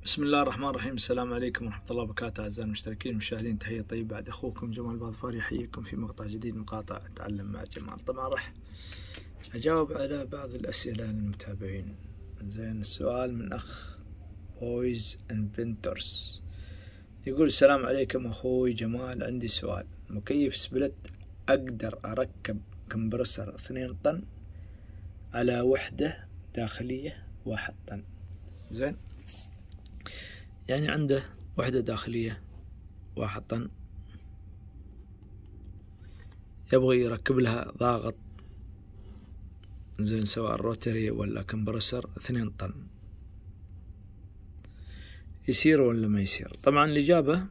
بسم الله الرحمن الرحيم. السلام عليكم ورحمة الله وبركاته. أعزائي المشتركين المشاهدين، تحية طيبة. بعد أخوكم جمال الباظفار يحييكم في مقطع جديد من مقاطع أتعلم مع جمال. طبعا راح أجاوب على بعض الأسئلة للمتابعين. زين، السؤال من أخ بويز انفنتورز، يقول: السلام عليكم أخوي جمال، عندي سؤال. مكيف سبلت أقدر أركب كمبرسر 2 طن على وحدة داخلية 1 طن. زين، يعني عنده وحدة داخلية 1 طن، يبغى يركب لها ضاغط، زين، سواء روتري ولا كمبرسر 2 طن. يصير ولا ما يصير؟ طبعا الإجابة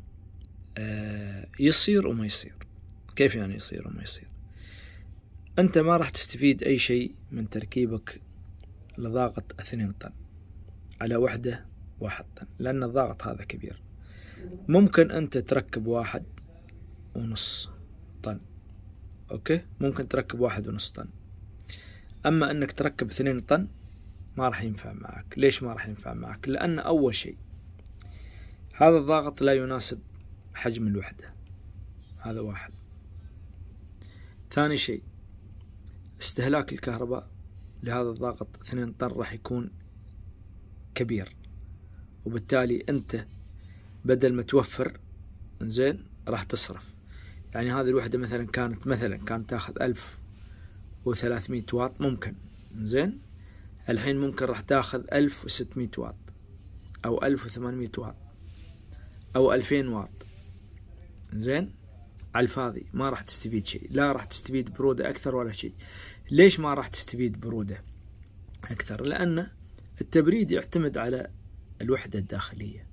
يصير وما يصير. كيف يعني يصير وما يصير؟ أنت ما راح تستفيد أي شيء من تركيبك لضاغط 2 طن على وحدة 1 طن، لأن الضاغط هذا كبير. ممكن أنت تركب 1.5 طن، أوكي، ممكن تركب 1.5 طن. أما أنك تركب 2 طن ما راح ينفع معك. ليش ما راح ينفع معك؟ لأن أول شيء هذا الضاغط لا يناسب حجم الوحدة، هذا واحد. ثاني شيء، استهلاك الكهرباء لهذا الضاغط 2 طن راح يكون كبير، وبالتالي أنت بدل ما توفر، زين، راح تصرف. يعني هذه الوحدة مثلا كانت تاخذ 1300 واط، ممكن، زين، الحين ممكن راح تاخذ 1600 واط أو 1800 واط أو 2000 واط. زين، على الفاضي ما راح تستفيد شيء، لا راح تستفيد برودة أكثر ولا شيء. ليش ما راح تستفيد برودة أكثر؟ لأن التبريد يعتمد على الوحدة الداخلية،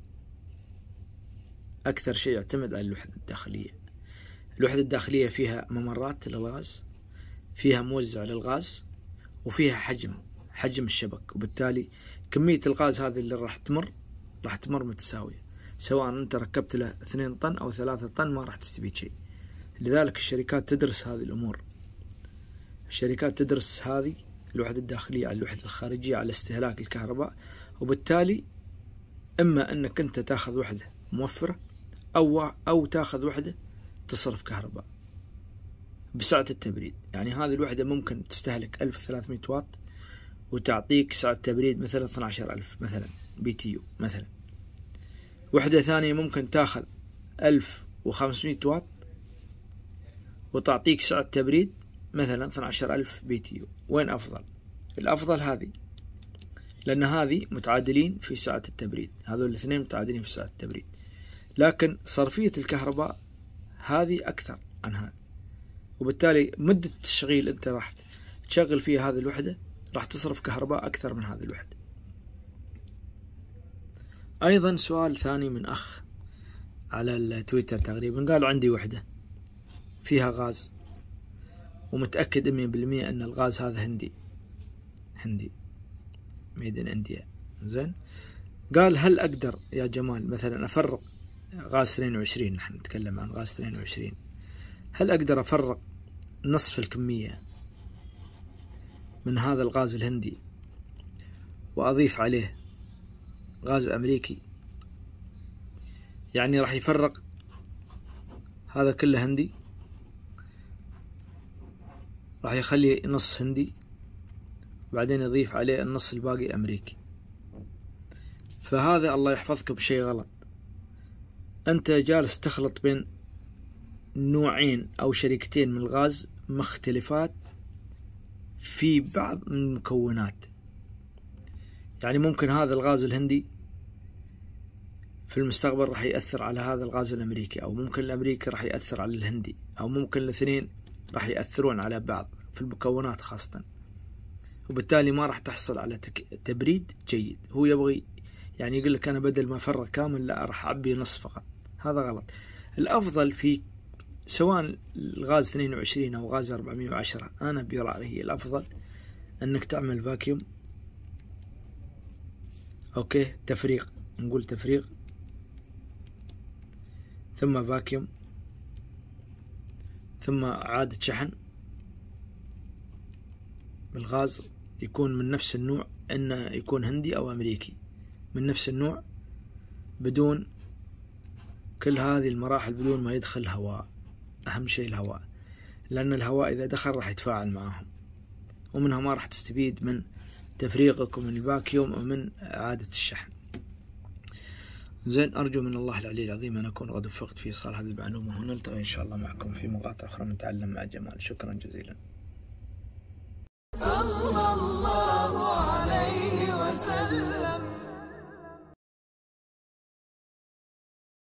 أكثر شيء يعتمد على الوحدة الداخلية. الوحدة الداخلية فيها ممرات للغاز، فيها موزع للغاز، وفيها حجم الشبك، وبالتالي كمية الغاز هذه اللي راح تمر متساوية، سواء أنت ركبت له 2 طن أو 3 طن ما راح تستفيد شيء. لذلك الشركات تدرس هذه الأمور، الشركات تدرس هذه الوحدة الداخلية على الوحدة الخارجية على استهلاك الكهرباء، وبالتالي إما أنك أنت تاخذ وحدة موفرة أو تاخذ وحدة تصرف كهرباء بسعة التبريد. يعني هذه الوحدة ممكن تستهلك 1300 واط وتعطيك سعة تبريد مثلا 12000 مثلا BTU مثلا. وحدة ثانية ممكن تاخذ 1500 واط وتعطيك سعة تبريد مثلا 12000 BTU. وين أفضل؟ الأفضل هذه، لأن هذه متعادلين في سعة التبريد، هذول الاثنين متعادلين في سعة التبريد، لكن صرفية الكهرباء هذه أكثر عن هذه، وبالتالي مدة التشغيل أنت راح تشغل فيها هذه الوحدة راح تصرف كهرباء أكثر من هذه الوحدة. أيضا سؤال ثاني من أخ على التويتر تقريبا، قال: عندي وحدة فيها غاز ومتأكد 100% أن الغاز هذا هندي ميد إن إنديا. زين، قال: هل أقدر يا جمال مثلا أفرق غاز 22، نحن نتكلم عن غاز 22، هل أقدر أفرق نصف الكمية من هذا الغاز الهندي وأضيف عليه غاز أمريكي؟ يعني راح يفرق هذا كله هندي، راح يخلي نص هندي بعدين يضيف عليه النص الباقي أمريكي. فهذا الله يحفظك بشيء غلط. أنت جالس تخلط بين نوعين أو شركتين من الغاز مختلفات في بعض من المكونات. يعني ممكن هذا الغاز الهندي في المستقبل راح يأثر على هذا الغاز الأمريكي، أو ممكن الأمريكي راح يأثر على الهندي، أو ممكن الاثنين راح يأثرون على بعض في المكونات خاصة، وبالتالي ما راح تحصل على تبريد جيد. هو يبغي يعني يقول لك أنا بدل ما أفرغ كامل لا راح أعبي نص فقط. هذا غلط. الأفضل في سواء الغاز 22 أو غاز 410، أنا برأيي الأفضل أنك تعمل فاكيوم، أوكي، تفريغ، نقول تفريغ ثم فاكيوم ثم إعادة شحن بالغاز يكون من نفس النوع، إنه يكون هندي أو أمريكي، من نفس النوع بدون كل هذه المراحل، بدون ما يدخل هواء. أهم شيء الهواء، لأن الهواء إذا دخل راح يتفاعل معهم، ومنها ما راح تستفيد من تفريغك ومن الفاكيوم ومن إعادة الشحن. زين، أرجو من الله العلي العظيم أن أكون قد وفقت في إيصال هذه المعلومة، ونلتقي إن شاء الله معكم في مقاطع أخرى من تعلم مع جمال. شكرا جزيلا.